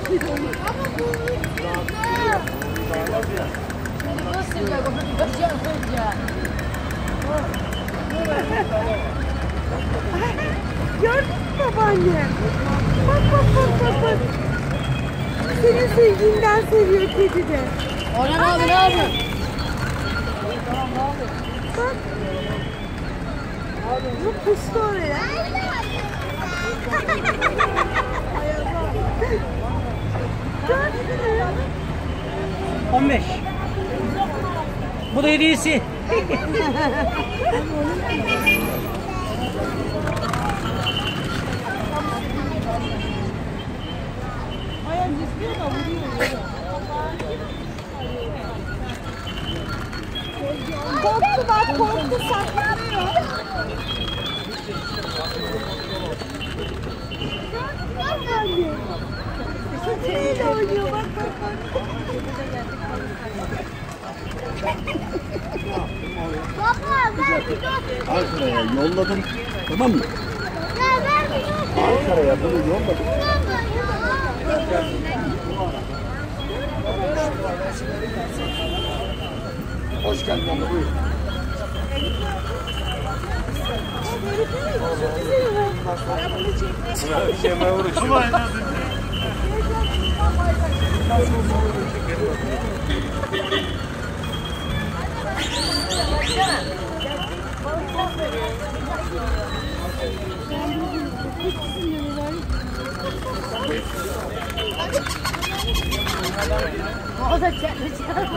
Gördün mü babaannem? Bak bak bak bak bak. Senin sevginden seviyor kedi de. Orhan abi ne yapıyorsun? Bak. Bu pustu oraya. 15. Bu da hediyesi. Korktu bak, korktu, saklanıyor. Bak anne. Köpeğiyle oynuyor, bak bak bak. Baba ver bir dur. Ankara'ya yolladım. Tamam mı? Ya ver bir dur. Ankara'ya bunu yolladım. Hoş geldin abla, buyur. O da çekmiş.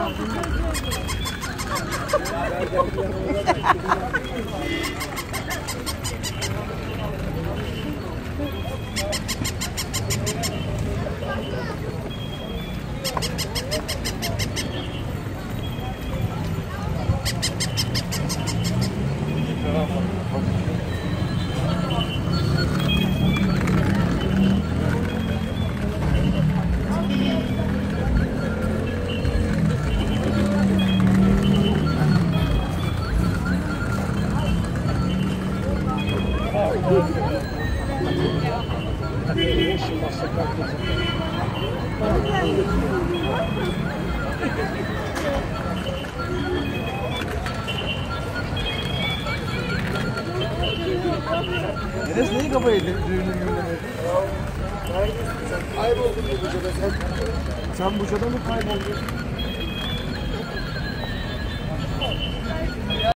Enes neyi kafayı düğünün günlemedi? Kayboldun bu Buca'da sen. Sen Buca'da mı kayboldun?